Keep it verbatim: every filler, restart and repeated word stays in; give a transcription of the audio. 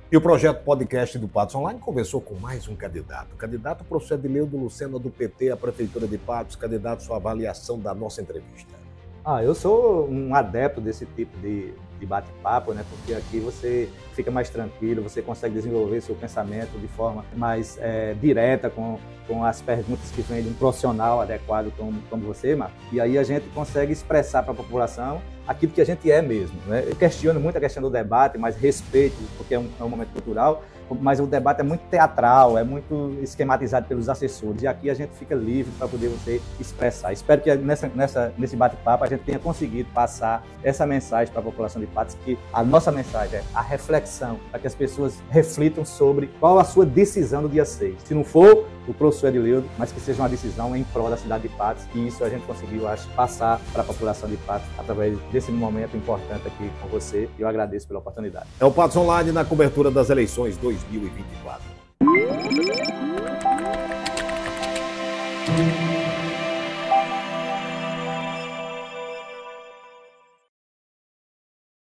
E o projeto podcast do Patos Online conversou com mais um candidato. O candidato professor Edileudo Lucena, do P T, à Prefeitura de Patos. Candidato, sua avaliação da nossa entrevista. Ah, eu sou um adepto desse tipo de, de bate-papo, né? Porque aqui você fica mais tranquilo, você consegue desenvolver seu pensamento de forma mais é, direta com, com as perguntas que vêm de um profissional adequado como, como você, Marcos. E aí a gente consegue expressar para a população aquilo que a gente é mesmo, né? Eu questiono muito a questão do debate, mas respeito, porque é um, é um momento cultural, mas o debate é muito teatral, é muito esquematizado pelos assessores, e aqui a gente fica livre para poder você expressar. Espero que nessa, nessa, nesse bate-papo a gente tenha conseguido passar essa mensagem para a população de Patos, que a nossa mensagem é a reflexão, para que as pessoas reflitam sobre qual a sua decisão do dia seis. Se não for o professor Edileudo, mas que seja uma decisão em prol da cidade de Patos, e isso a gente conseguiu, acho, passar para a população de Patos através desse momento importante aqui com você, e eu agradeço pela oportunidade. É o Patos Online na cobertura das eleições dois mil e vinte e quatro.